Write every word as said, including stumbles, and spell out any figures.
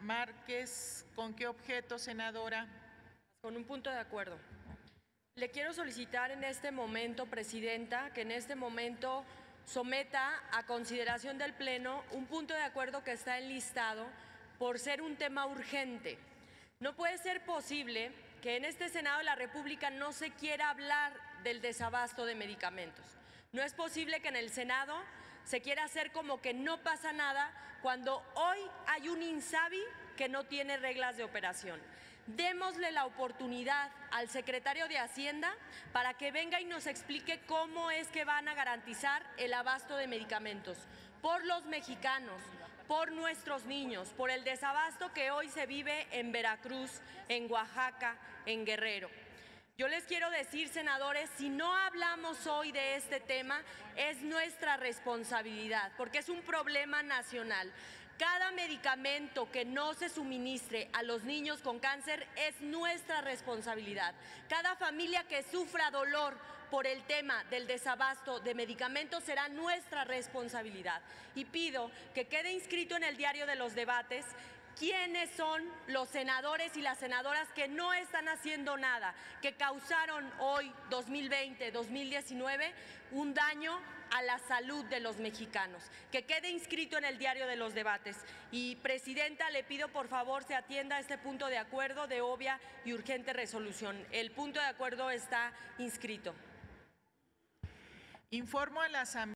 Márquez. ¿Con qué objeto, senadora? Con un punto de acuerdo. Le quiero solicitar en este momento, Presidenta, que en este momento someta a consideración del Pleno un punto de acuerdo que está enlistado por ser un tema urgente. No puede ser posible que en este Senado de la República no se quiera hablar del desabasto de medicamentos. No es posible que en el Senado se quiera hacer como que no pasa nada cuando hoy hay un INSABI que no tiene reglas de operación. Démosle la oportunidad al secretario de Hacienda para que venga y nos explique cómo es que van a garantizar el abasto de medicamentos por los mexicanos, por nuestros niños, por el desabasto que hoy se vive en Veracruz, en Oaxaca, en Guerrero. Yo les quiero decir, senadores, si no hablamos hoy de este tema, es nuestra responsabilidad, porque es un problema nacional. Cada medicamento que no se suministre a los niños con cáncer es nuestra responsabilidad. Cada familia que sufra dolor por el tema del desabasto de medicamentos será nuestra responsabilidad. Y pido que quede inscrito en el diario de los debates quiénes son los senadores y las senadoras que no están haciendo nada, que causaron hoy, dos mil veinte, dos mil diecinueve, un daño a la salud de los mexicanos. Que quede inscrito en el diario de los debates. Y, Presidenta, le pido por favor se atienda a este punto de acuerdo de obvia y urgente resolución. El punto de acuerdo está inscrito. Informo a la Asamblea